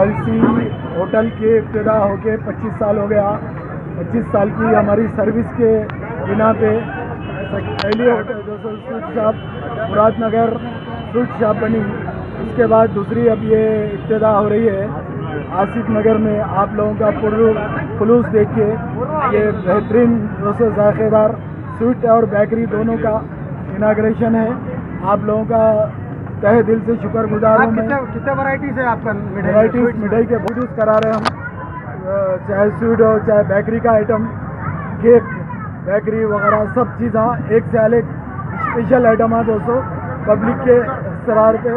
रॉयल्सी hotel के इब्तिदा होके 25 साल हो गया। 25 साल की हमारी सर्विस के बिना पे पहली होटल जो sweet shop Muradnagar sweet shop बनी, उसके बाद दूसरी अब ये इब्तिदा हो रही है आसिफ नगर में। आप लोगों का खुलूस देख के ये बेहतरीन दोस्तों जायकेदार स्वीट और बेकरी दोनों का इनाग्रेशन है। आप लोगों का तहे दिल से शुक्रगुजार हूँ। कितने वैरायटीज है आपका? वैरायटीज मिठाई के बहुत यूज़ करा रहे हैं हम, चाहे स्वीट हो चाहे बेकरी का आइटम, केक बेकरी वगैरह सब चीज़ें एक से अलग स्पेशल आइटम है दोस्तों। पब्लिक के इसरार पे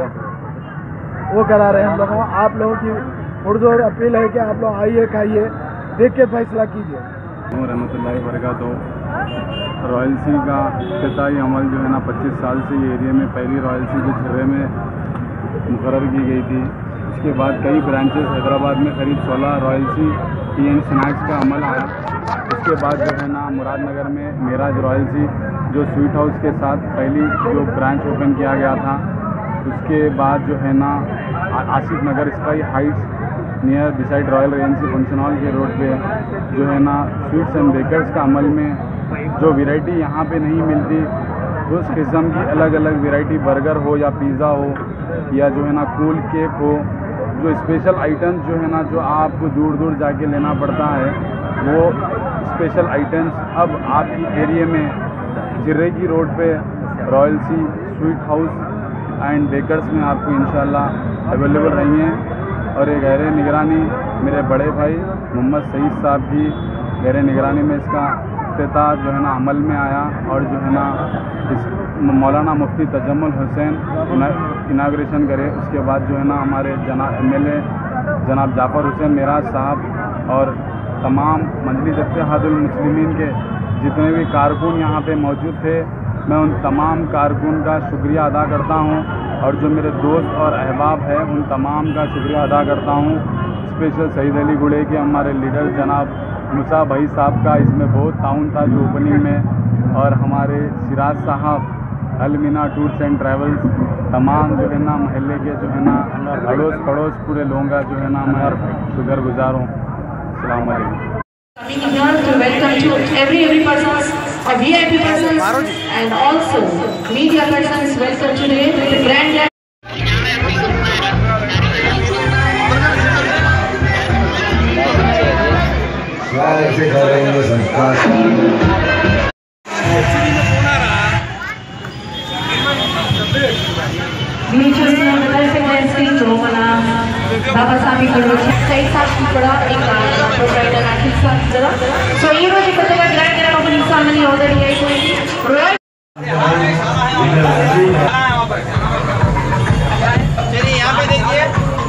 वो करा रहे हैं हम लोग। आप लोगों की पुरजोर अपील है कि आप लोग आइए, खाइए, देख के फैसला कीजिए। रहमतुल्लाहि वबरकातुहू। रॉयल्सी का इफ्तिताई अमल जो है ना 25 साल से ये एरिया में पहली रॉयल्सी जो छिर्रे में मुकर्रर की गई थी, उसके बाद कई ब्रांचेस हैदराबाद में करीब 16 रॉयल्सी टी एंड स्नैक्स का अमल आया। उसके बाद जो है ना मुरादनगर में मेराज रॉयल्सी जो स्वीट हाउस के साथ पहली जो ब्रांच ओपन किया गया था, उसके बाद जो है ना Asif Nagar sky heights near beside royal regency function hall के रोड पे जो है ना स्वीट्स एंड बेकर्स का अमल में जो वैरायटी यहाँ पे नहीं मिलती, उस किस्म की अलग अलग वैरायटी बर्गर हो या पिज़्ज़ा हो या जो है ना कूल केक हो, जो स्पेशल आइटम्स जो है ना जो आपको दूर दूर जाके लेना पड़ता है, वो स्पेशल आइटम्स अब आपकी एरिया में छिर्रे की रोड पे रॉयल्सी स्वीट हाउस एंड बेकर्स में आपको इंशाल्लाह अवेलेबल रहेंगे। और ये गहरे निगरानी मेरे बड़े भाई मोहम्मद सईद साहब की गहरे निगरानी में इसका इफ्तिताह जो है ना अमल में आया। और जो है ना इस मौलाना मुफ्ती तजम्मुल हुसैन इनाग्रेशन करे। उसके बाद जो है ना हमारे जनाब MLA जनाब जाफ़र हुसैन मेराज साहब और तमाम मजलिस इत्तेहादुल मुस्लिमीन के जितने भी कारकुन यहाँ पे मौजूद थे, मैं उन तमाम कारकुन का शुक्रिया अदा करता हूँ। और जो मेरे दोस्त और अहबाब हैं उन तमाम का शुक्रिया अदा करता हूँ। स्पेशल सईद अली गुड़े के हमारे लीडर जनाब मुसा भाई साहब का इसमें बहुत ताउन था जो ओपनिंग में, और हमारे सिराज साहब अलमीना टूर्स एंड ट्रैवल्स, तमाम जो है ना महल्ले के जो है ना अड़ोस पड़ोस पूरे लोगों का जो है ना मैं शुक्रगुजार हूँ। अस्सलाम वालेकुम। To welcome to every persons or VIP persons and also media persons welcome today to the grand. बाबा साहब सईद साहब కూడా ప్రొపరైటర్ అఖిల్ సార్ కదా. సో ఈ రోజు కొత్తగా grand grand opening song already అయిపోయింది. चलिए यहाँ पे देखिए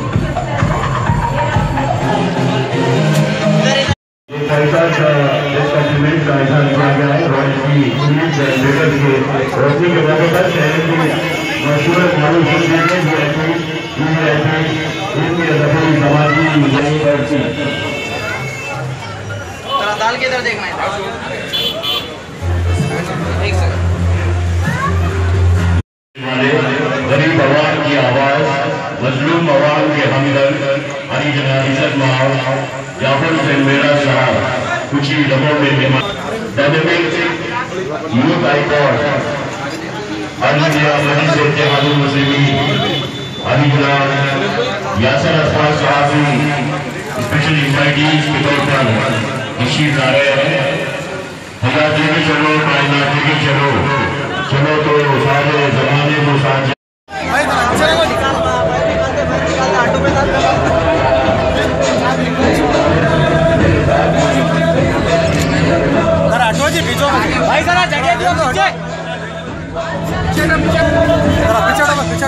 का ऐलान किया गया है। रॉयल्टी स्वीट्स एंड बेकर्स के रोशनी के मौके पर शहर के मशहूर मालूम दाल के इधर देखना है। गरीब आवाम की आवाज, मजलूम आवाम के हमदर्द हरी जनाब इज्जत माहौल जाफर से मेरा साहब कुछ ही लम्हों में डायनेमिक यूथ आइकॉन से इत्तेहादुल मुस्लिमीन अली जनाब यासर अफाज साहब स्पेशल इन्वाइटीज के तौर पर तशरीफ ला रहे हैं। हज़ार देवी चलो कायनात की चलो चलो तो सारे जमाने को साथ भाई जरा जगह दियो पीछे जरा पीछे